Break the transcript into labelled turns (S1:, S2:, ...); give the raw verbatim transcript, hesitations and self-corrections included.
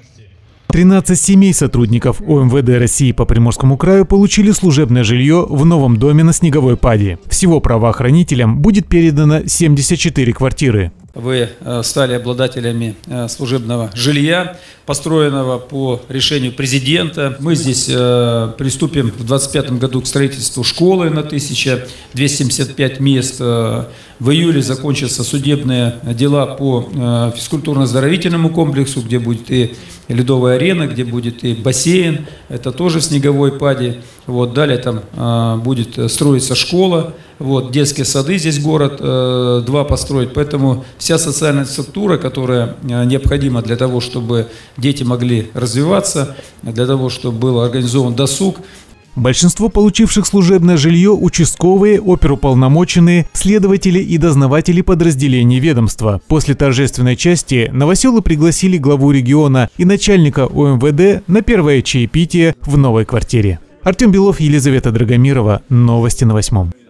S1: тринадцать семей сотрудников О Эм Вэ Дэ России по Приморскому краю получили служебное жилье в новом доме на Снеговой Пади. Всего правоохранителям будет передано семьдесят четыре квартиры.
S2: Вы стали обладателями служебного жилья, построенного по решению президента. Мы здесь приступим в две тысячи двадцать пятом году к строительству школы на тысячу двести семьдесят пять мест. В июле закончатся судебные дела по физкультурно-оздоровительному комплексу, где будет и ледовая арена, где будет и бассейн. Это тоже в Снеговой Пади. Вот, далее там будет строиться школа. Вот, детские сады здесь город э, два построить, поэтому вся социальная структура, которая э, необходима для того, чтобы дети могли развиваться, для того, чтобы был организован досуг.
S1: Большинство получивших служебное жилье – участковые, оперуполномоченные, следователи и дознаватели подразделений ведомства. После торжественной части новоселы пригласили главу региона и начальника О Эм Вэ Дэ на первое чаепитие в новой квартире. Артем Белов, Елизавета Драгомирова. Новости на восьмом.